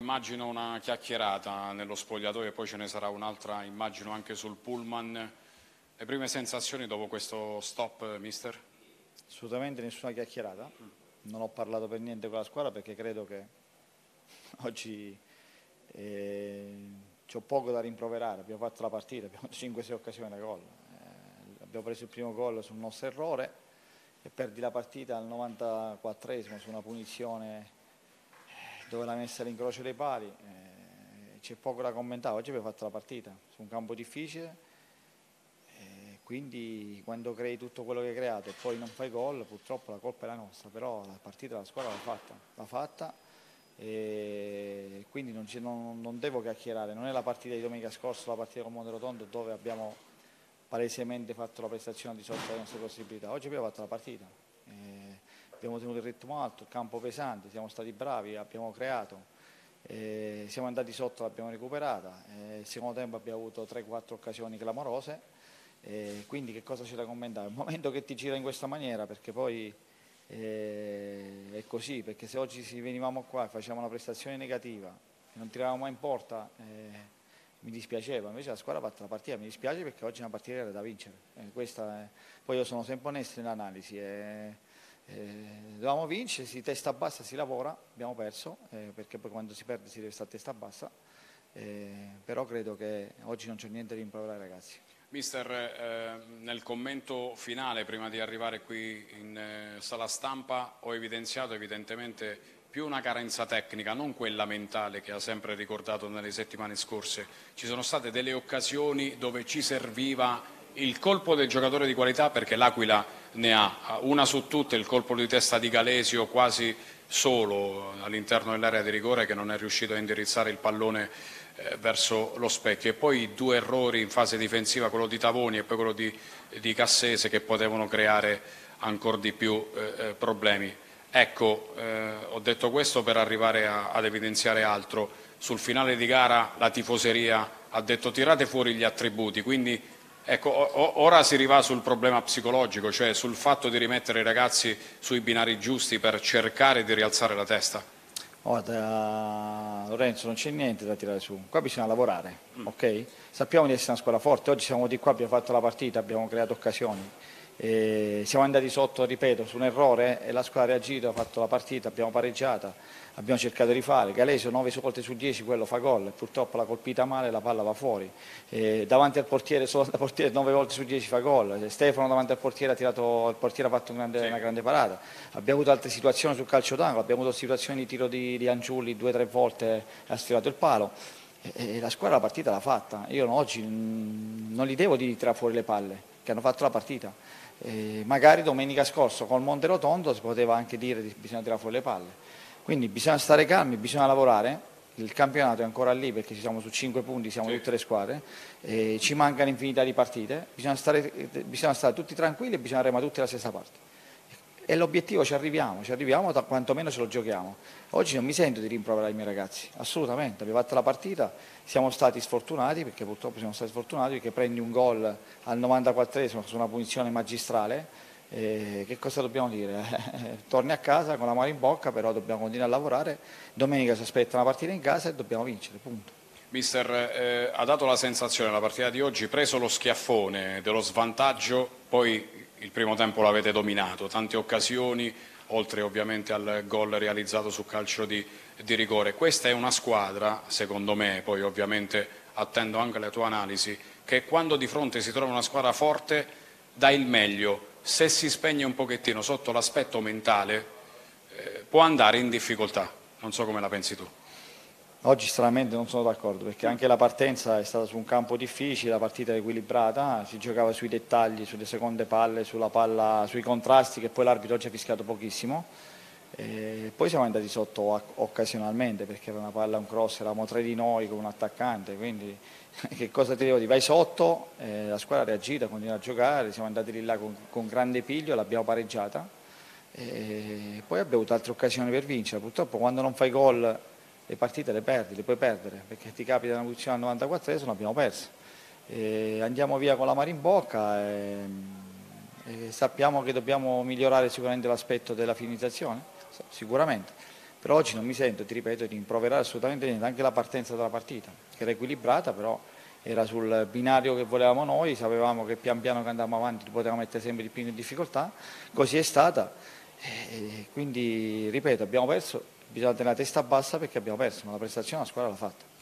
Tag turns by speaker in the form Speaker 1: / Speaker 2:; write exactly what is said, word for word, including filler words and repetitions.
Speaker 1: Immagino una chiacchierata nello spogliatoio e poi ce ne sarà un'altra, immagino, anche sul pullman. Le prime sensazioni dopo questo stop, mister?
Speaker 2: Assolutamente nessuna chiacchierata. Non ho parlato per niente con la squadra perché credo che oggi eh, c'ho poco da rimproverare. Abbiamo fatto la partita, abbiamo cinque sei occasioni da gol. Eh, abbiamo preso il primo gol sul nostro errore e perdi la partita al novantaquattresimo su una punizione dove l'ha messa all'incrocio dei pali. Eh, c'è poco da commentare. Oggi abbiamo fatto la partita su un campo difficile. Quindi quando crei tutto quello che hai creato e poi non fai gol, purtroppo la colpa è la nostra, però la partita la squadra l'ha fatta, l'ha fatta e quindi non, non, non devo chiacchierare, non è la partita di domenica scorsa, la partita con Monterotondo dove abbiamo palesemente fatto la prestazione di sotto delle nostre possibilità. Oggi abbiamo fatto la partita, eh, abbiamo tenuto il ritmo alto, il campo pesante, siamo stati bravi, abbiamo creato. Eh, siamo andati sotto, l'abbiamo recuperata, eh, il secondo tempo abbiamo avuto tre quattro occasioni clamorose. Eh, quindi che cosa c'è da commentare? È un momento che ti gira in questa maniera perché poi eh, è così, perché se oggi si venivamo qua e facevamo una prestazione negativa e non tiravamo mai in porta eh, mi dispiaceva, invece la squadra ha fatto la partita, mi dispiace perché oggi è una partita era da vincere. Eh, questa è... Poi io sono sempre onesto nell'analisi, eh, eh, dovevamo vincere, si testa bassa, si lavora, abbiamo perso eh, perché poi quando si perde si deve stare a testa bassa, eh, però credo che oggi non c'è niente da rimproverare ai ragazzi.
Speaker 1: Mister, eh, nel commento finale, prima di arrivare qui in eh, sala stampa, ho evidenziato evidentemente più una carenza tecnica, non quella mentale che ha sempre ricordato nelle settimane scorse. Ci sono state delle occasioni dove ci serviva il colpo del giocatore di qualità, perché l'Aquila ne ha una su tutte, il colpo di testa di Galesio quasi solo all'interno dell'area di rigore, che non è riuscito a indirizzare il pallone eh, verso lo specchio, e poi due errori in fase difensiva, quello di Tavoni e poi quello di, di Cassese, che potevano creare ancora di più eh, problemi. Ecco, eh, ho detto questo per arrivare a, ad evidenziare altro. Sul finale di gara la tifoseria ha detto tirate fuori gli attributi, quindi ecco, o, ora si rivà sul problema psicologico, cioè sul fatto di rimettere i ragazzi sui binari giusti per cercare di rialzare la testa.
Speaker 2: Guarda, Lorenzo, non c'è niente da tirare su, qua bisogna lavorare, mm. ok? Sappiamo di essere una squadra forte, oggi siamo di qua, abbiamo fatto la partita, abbiamo creato occasioni, e siamo andati sotto, ripeto, su un errore e la squadra ha reagito, ha fatto la partita, abbiamo pareggiata, abbiamo cercato di fare, Galesio nove volte su dieci quello fa gol, purtroppo l'ha colpita male, la palla va fuori, e davanti al portiere, solo al portiere nove volte su dieci fa gol, Stefano davanti al portiere ha tirato, il portiere ha fatto un grande, sì. una grande parata, abbiamo avuto altre situazioni sul calcio d'angolo, abbiamo avuto situazioni di tiro di, di Anciulli due o tre volte, ha sfiorato il palo. E la squadra la partita l'ha fatta, io oggi non gli devo di tirare fuori le palle, che hanno fatto la partita. Eh, magari domenica scorsa col Monterotondo si poteva anche dire che bisogna tirare fuori le palle, quindi bisogna stare calmi, bisogna lavorare, il campionato è ancora lì perché ci siamo su cinque punti, siamo sì. tutte le squadre, eh, ci mancano infinità di partite, bisogna stare, bisogna stare tutti tranquilli e bisogna remare tutti alla stessa parte. E l'obiettivo ci arriviamo, ci arriviamo, quantomeno ce lo giochiamo. Oggi non mi sento di rimproverare i miei ragazzi, assolutamente, abbiamo fatto la partita, siamo stati sfortunati, perché purtroppo siamo stati sfortunati, perché prendi un gol al novantaquattresimo su una punizione magistrale, eh, che cosa dobbiamo dire? Torni a casa con la mano in bocca, però dobbiamo continuare a lavorare, domenica si aspetta una partita in casa e dobbiamo vincere, punto.
Speaker 1: Mister, eh, ha dato la sensazione la partita di oggi, preso lo schiaffone dello svantaggio, poi il primo tempo l'avete dominato, tante occasioni, oltre ovviamente al gol realizzato su calcio di, di rigore. Questa è una squadra, secondo me, poi ovviamente attendo anche la tua analisi, che quando di fronte si trova una squadra forte dà il meglio. Se si spegne un pochettino sotto l'aspetto mentale eh, può andare in difficoltà. Non so come la pensi tu.
Speaker 2: Oggi stranamente non sono d'accordo perché anche la partenza è stata su un campo difficile, la partita è equilibrata, si giocava sui dettagli, sulle seconde palle, sulla palla, sui contrasti che poi l'arbitro oggi ha fischiato pochissimo. E poi siamo andati sotto occasionalmente perché era una palla, un cross, eravamo tre di noi con un attaccante, quindi che cosa ti devo dire? Vai sotto, eh, la squadra ha reagito, continua a giocare, siamo andati lì là con, con grande piglio, l'abbiamo pareggiata e poi abbiamo avuto altre occasioni per vincere, purtroppo quando non fai gol le partite le perdi, le puoi perdere, perché ti capita una posizione al novantaquattresimo, l'abbiamo persa. E andiamo via con la mano in bocca e, e sappiamo che dobbiamo migliorare sicuramente l'aspetto della finalizzazione, sicuramente, Però oggi non mi sento, ti ripeto, di rimproverare assolutamente niente, anche la partenza della partita, che era equilibrata, però era sul binario che volevamo noi, sapevamo che pian piano che andavamo avanti potevamo mettere sempre di più in difficoltà, così è stata, e quindi ripeto, abbiamo perso, bisogna tenere la testa bassa perché abbiamo perso, ma la prestazione la squadra l'ha fatta.